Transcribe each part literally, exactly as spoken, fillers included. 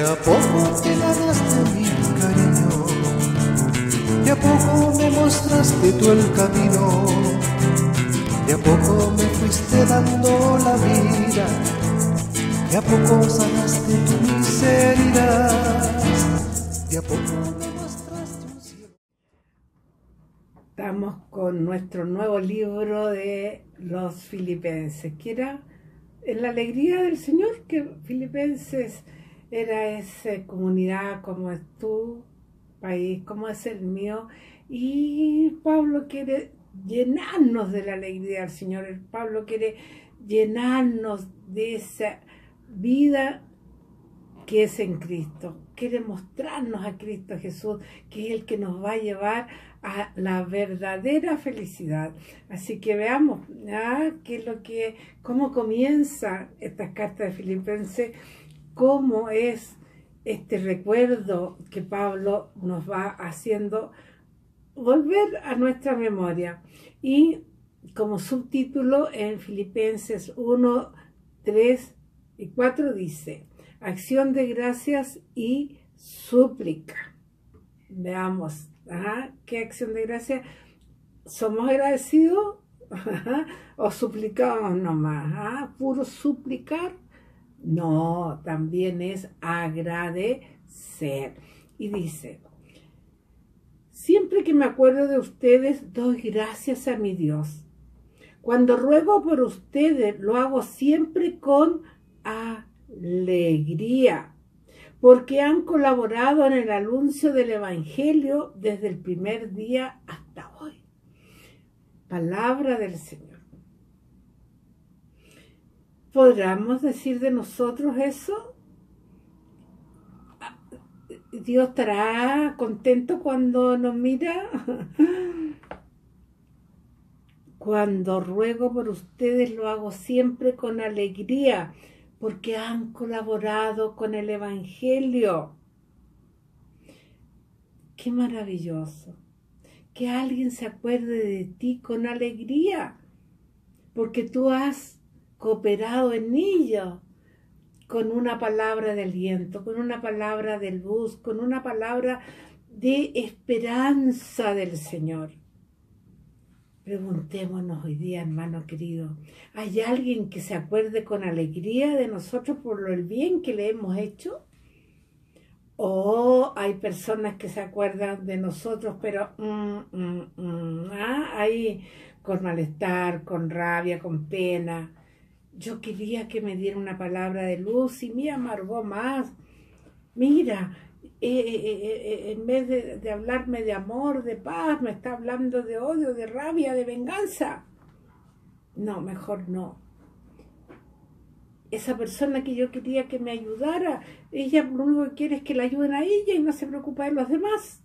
a poco te ganaste mi cariño, de a poco me mostraste tú el camino, de a poco me fuiste dando la vida, de a poco sanaste tu miseria, de a poco me mostraste un cielo. Estamos con nuestro nuevo libro de los Filipenses, que era en la alegría del Señor, que Filipenses era esa comunidad como es tu país, como es el mío, y Pablo quiere llenarnos de la alegría del Señor. El Pablo quiere llenarnos de esa vida que es en Cristo, quiere mostrarnos a Cristo Jesús, que es el que nos va a llevar a la verdadera felicidad. Así que veamos ¿ah? qué es lo que, cómo comienza esta carta de Filipenses, cómo es este recuerdo que Pablo nos va haciendo volver a nuestra memoria. Y como subtítulo en Filipenses uno, tres y cuatro dice: acción de gracias y súplica. Veamos, ajá, ¿qué acción de gracias? ¿Somos agradecidos? Ajá, ¿o suplicamos nomás? ¿Ah? ¿Puro suplicar? No, también es agradecer. Y dice: siempre que me acuerdo de ustedes, doy gracias a mi Dios. Cuando ruego por ustedes, lo hago siempre con alegría, porque han colaborado en el anuncio del Evangelio desde el primer día hasta hoy. Palabra del Señor. ¿Podríamos decir de nosotros eso? ¿Dios estará contento cuando nos mira? Cuando ruego por ustedes, lo hago siempre con alegría, porque han colaborado con el Evangelio. ¡Qué maravilloso! Que alguien se acuerde de ti con alegría, porque tú has cooperado en ello, con una palabra de aliento, con una palabra de luz, con una palabra de esperanza del Señor. Preguntémonos hoy día, hermano querido, ¿hay alguien que se acuerde con alegría de nosotros por el bien que le hemos hecho? ¿O hay personas que se acuerdan de nosotros, pero mm, mm, mm, ¿ah? ahí con malestar, con rabia, con pena? Yo quería que me diera una palabra de luz y me amargó más. Mira, Eh, eh, eh, en vez de, de hablarme de amor, de paz, me está hablando de odio, de rabia, de venganza. No, mejor no. Esa persona que yo quería que me ayudara, ella lo único que quiere es que la ayuden a ella y no se preocupa de los demás.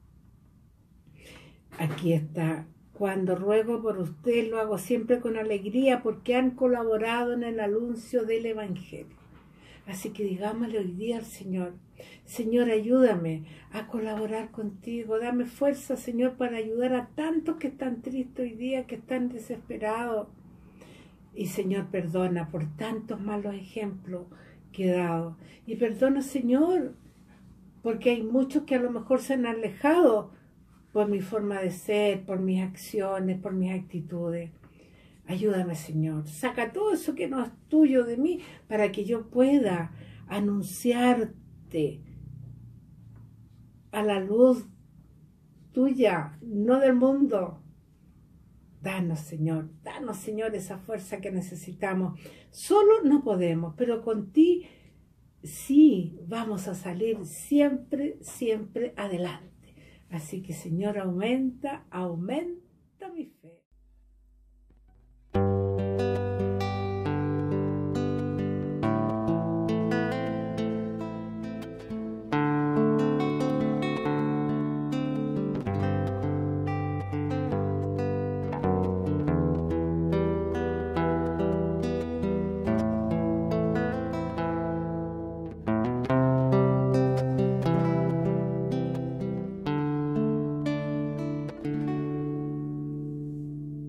Aquí está: cuando ruego por usted, lo hago siempre con alegría, porque han colaborado en el anuncio del Evangelio. Así que digámosle hoy día al Señor: Señor, ayúdame a colaborar contigo, dame fuerza, Señor, para ayudar a tantos que están tristes hoy día, que están desesperados. Y Señor, perdona por tantos malos ejemplos que he dado. Y perdona, Señor, porque hay muchos que a lo mejor se han alejado por mi forma de ser, por mis acciones, por mis actitudes. Ayúdame, Señor, saca todo eso que no es tuyo de mí, para que yo pueda anunciarte a la luz tuya, no del mundo. Danos, Señor, danos, Señor, esa fuerza que necesitamos. Solo no podemos, pero con ti sí vamos a salir siempre, siempre adelante. Así que, Señor, aumenta, aumenta mi fe.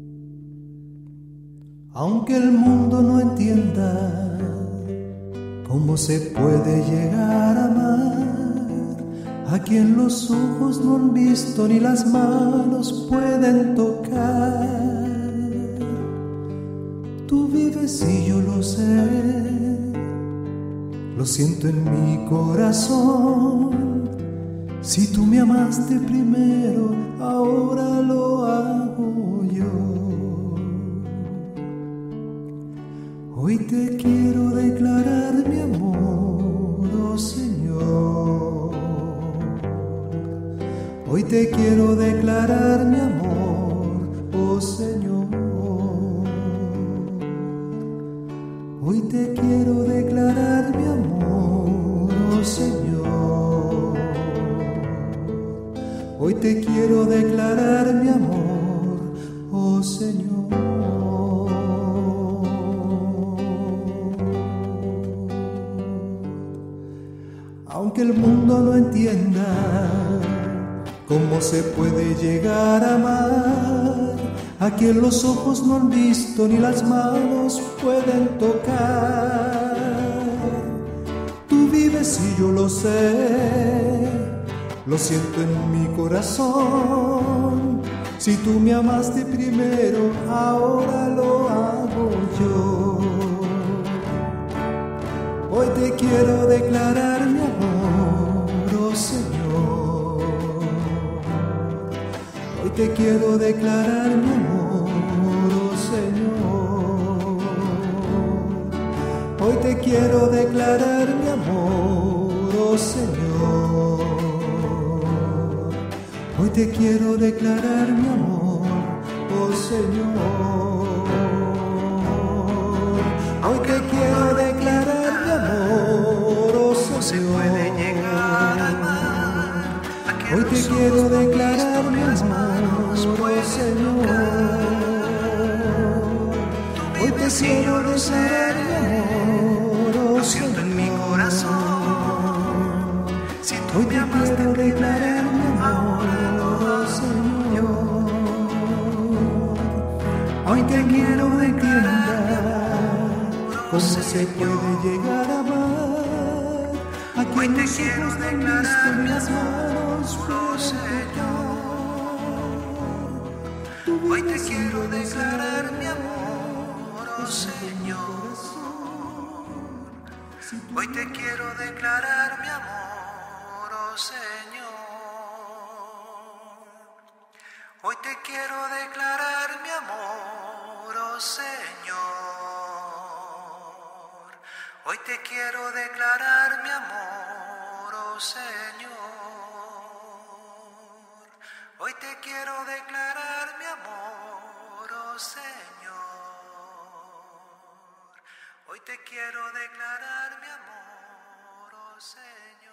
Aunque el mundo no entienda ¿Cómo se puede llegar a amar a quien los ojos no han visto ni las manos pueden tocar? Tú vives y yo lo sé, lo siento en mi corazón. Si tú me amaste primero, ahora lo hago yo. Hoy te quiero declarar mi amor, oh Señor. Hoy te quiero declarar mi amor, oh Señor. Hoy te quiero declarar mi amor, oh Señor. Hoy te quiero declarar mi amor, oh Señor. Aunque el mundo no entienda cómo se puede llegar a amar a quien los ojos no han visto ni las manos pueden tocar. Tú vives y yo lo sé, lo siento en mi corazón. Si tú me amaste primero, ahora lo hago yo. Hoy te quiero declarar mi amor, oh Señor. Hoy te quiero declarar mi amor, oh Señor. Hoy te quiero declarar mi amor, oh Señor. Hoy te quiero declarar mi amor, oh Señor. Hoy te quiero declarar mi amor, oh Señor. Se puede llegar a amar a quien Hoy te los quiero ojos no han declarar visto mi ni las amor, manos oh pueden Señor. tocar. Hoy te Vives y quiero yo lo sé, declarar mi amor, oh lo siento en mi Señor. corazón. Si tú Hoy me te amaste quiero declarar primero, mi ahora amor, lo oh hago yo. Señor. Hoy te quiero declarar mi amor, amor, ¿cómo oh se Señor. puede llegar a amar a Hoy quien te los quiero ojos no han declarar visto ni mi las manos amor, oh pueden Señor. tocar? Tú Hoy te vives y quiero yo lo sé, declarar mi amor, oh Señor. Hoy te quiero declarar mi amor, oh Señor. Hoy te quiero declarar mi amor, oh Señor. Hoy te quiero declarar mi amor, oh Señor. Hoy te quiero declarar mi amor, oh Señor. Hoy te quiero declarar mi amor, oh Señor.